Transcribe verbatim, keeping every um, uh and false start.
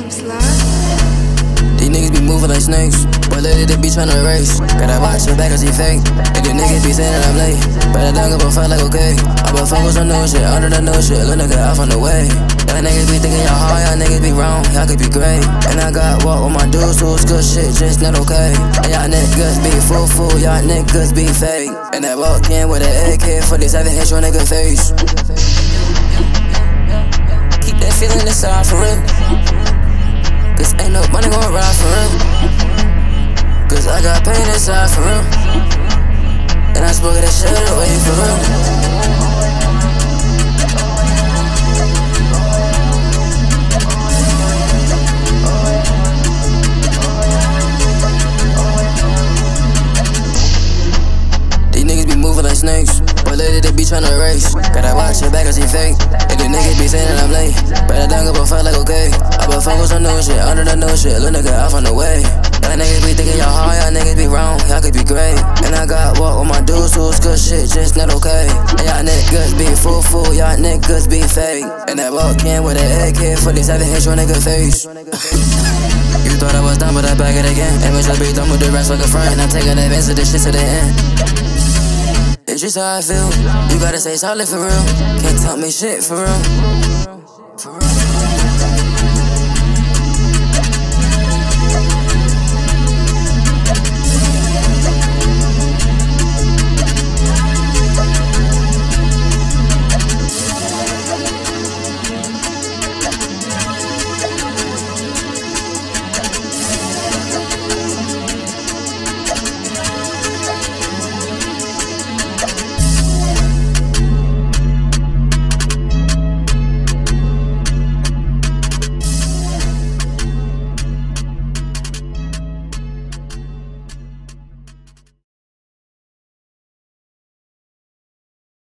These niggas be moving like snakes, but lately they be tryna race. Gotta watch your back cause he fake. And the niggas be saying that I'm late, but I don't give a fuck like okay. I been focus on no shit, under the no shit, little nigga off on the way. Y'all niggas be thinking y'all hard, y'all niggas be wrong, y'all could be great. And I got walk with my dudes, so it's good shit, just not okay. And y'all niggas be fool fool, y'all niggas be fake. And that walk in with an A K forty-seven hit your nigga face. Keep that feeling inside for real, cause ain't no money gon' ride for real. Cause I got pain inside for real, and I spoke that shit away for real. These niggas be moving like snakes, but lately they be tryna race. Gotta watch your back cause he fake. And the niggas be saying that I'm late, but I don't give a fuck like okay. I been focus on no shit, under the no shit, little nigga off on the way. Y'all niggas be thinking y'all hard, y'all niggas be wrong, y'all could be great. And I got walk with my dudes, so it's good shit, just not okay. And y'all niggas be fool fool, y'all niggas be fake. And that walk in with an A K forty-seven hit your nigga face. You thought I was done, but I back it again. And we just be done with the rest like a friend. And I'm taking advance of this shit to the end. It's just how I feel. You gotta stay solid for real. Can't tell me shit for real. For real.